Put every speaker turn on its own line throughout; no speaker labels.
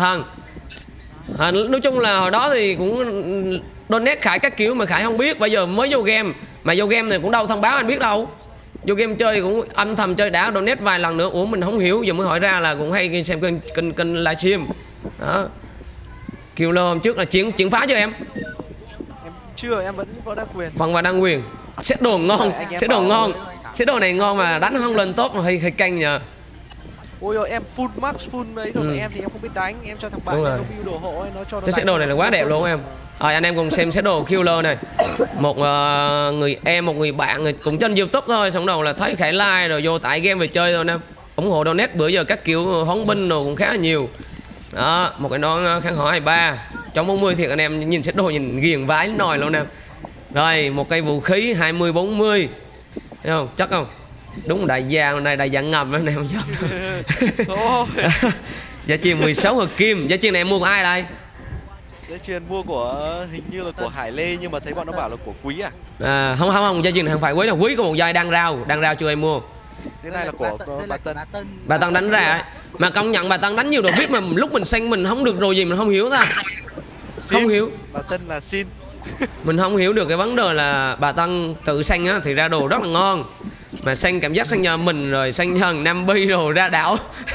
thân. Nói chung là hồi đó thì cũng donate Khải các kiểu mà Khải không biết, bây giờ mới vô game. Mà vô game này cũng đâu thông báo anh biết đâu. Vô game chơi cũng âm thầm chơi đã, donate vài lần nữa. Ủa mình không hiểu, giờ mới hỏi ra là cũng hay xem kênh livestream. Đó. Killer hôm trước là chuyển phá cho em.
Em chưa, em vẫn có đăng quyền.
Phần và đăng quyền. Set đồ ngon, set đồ ngon. Set đồ này ngon mà đánh không lên tốt là hơi canh nhờ.
Ôi ôi, em full max full đấy rồi, em thì em không biết đánh, em cho thằng bạn nó build đồ hộ ấy, nó cho nó.
Cái set đồ này là quá đẹp luôn em. Rồi anh em cùng xem set đồ Killer này. Một một người bạn cũng trên YouTube thôi, xong đầu là thấy Khải like rồi vô tải game về chơi thôi em. Ủng hộ donate bữa giờ các kiểu hóng binh rồi cũng khá là nhiều. Đó, một cái nón kháng hỏa 23. Trong 40 thiệt anh em nhìn set đồ nhìn ghiền vái nồi luôn em. Rồi, một cây vũ khí 20-40. Thấy không? Chắc không? Đúng đại gia này, đại gia ngầm anh em chắc.
Thôi.
Giá truyền 16 hợp kim, giá truyền này em mua của ai đây?
Giá truyền mua của hình như là của Hải Lê nhưng mà thấy bọn nó bảo là của Quý à?
Không, giá truyền này không phải Quý là Quý có một giai đang rao chưa em mua.
Cái này là của bà Tân.
Bà Tân đánh ra ấy. Mà công nhận bà Tân đánh nhiều đồ biết mà lúc mình xanh mình không được rồi gì mình không hiểu ta. Không hiểu.
Bà Tân là xin.
Mình không hiểu được cái vấn đề là bà Tân tự xanh á thì ra đồ rất là ngon. Mà xanh cảm giác xanh nhờ mình rồi xanh nhờ Nam Bi đồ ra đảo.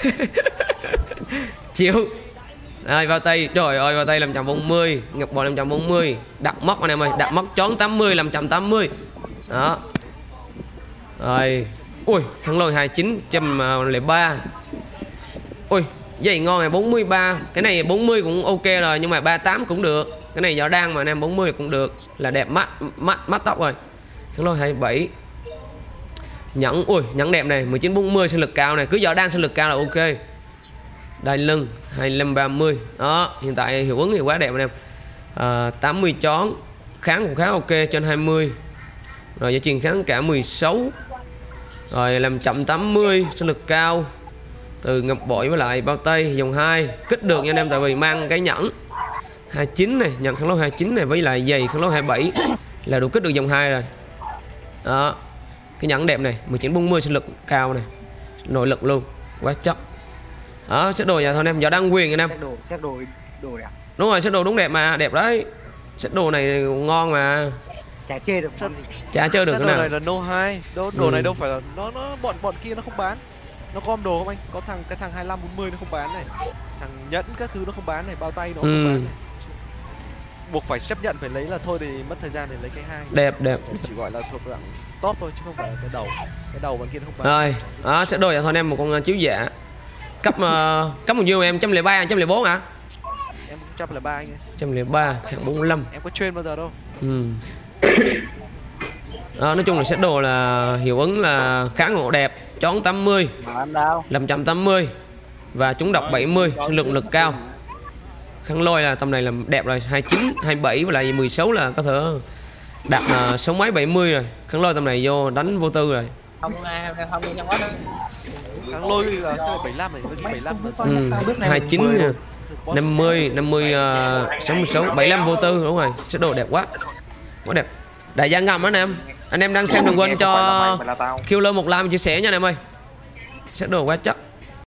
Chịu. Rồi vào tay, trời ơi vào tay 540, ngọc bội 540, đặt móc anh em ơi, đặt móc chón 80 580. Đó. Rồi. Ui, khăn lôi 2903. Ui, giày ngon này 43. Cái này 40 cũng ok rồi nhưng mà 38 cũng được. Cái này giỏ đang mà anh em 40 cũng được. Là đẹp mắt tóc rồi. Khăn lôi 27. Nhẫn, ui, nhẫn đẹp này 1940 sinh lực cao này, cứ giỏ đang sinh lực cao là ok. Đai lưng 2530. Đó, hiện tại hiệu ứng thì quá đẹp anh em. 80 chón, kháng cũng khá ok trên 20. Rồi giá truyền kháng cả 16. Rồi làm chậm 80 sinh lực cao. Từ ngọc bội với lại bao tay dòng 2 kích được nha anh em tại vì mang cái nhẫn 29 này, nhận kháng lỗ 29 này với lại giày kháng lỗ 27 là đủ kích được dòng 2 rồi. Đó. Cái nhẫn đẹp này 1940 sinh lực cao này, nội lực luôn, quá chất. Đó, set đồ nhà thôi anh em, giờ đang quyền anh em.
Set đồ đẹp.
Đúng rồi, set đồ đúng đẹp mà, đẹp đấy. Set đồ này ngon mà.
Chả chơi được con gì.
Chả chơi được cái
đồ
nào.
này là no 2, đồ này đâu phải là nó bọn kia nó không bán. Nó gom đồ không anh? Có cái thằng 25-40 nó không bán này. Thằng nhẫn các thứ nó không bán này, bao tay nó không bán này. Buộc phải chấp nhận phải lấy là thôi thì mất thời gian để lấy cái 2.
Đẹp.
Chỉ gọi là thuộc dạng top thôi chứ không phải là cái đầu. Cái đầu bên kia nó không bán.
Rồi, đó set đồ nhà thôi anh em, một con chiếu dạ. Cấp bao nhiêu em? 103, 104 hả?
Em 103 anh ơi.
103, hạng 45.
Em có train bao giờ đâu.
Đó, nói chung là set đồ là hiệu ứng là khá ngộ đẹp, chón 80, 580 và trúng độc 70, lượng lực cao. Khăn lôi là tầm này là đẹp rồi, 29, 27 và lại 16 là có thể đạt số mấy 70 rồi. Khăn lôi tầm này vô đánh vô tư rồi.
Không trong đó.
Kháng lôi là 75 này, 75
29 50 66 75 vô tư, đúng rồi. Set đồ đẹp quá. Quá đẹp. Đại gia ngầm anh em. Anh em đang xem đừng quên cho Killer một like chia sẻ nha anh em ơi. Set đồ quá chất.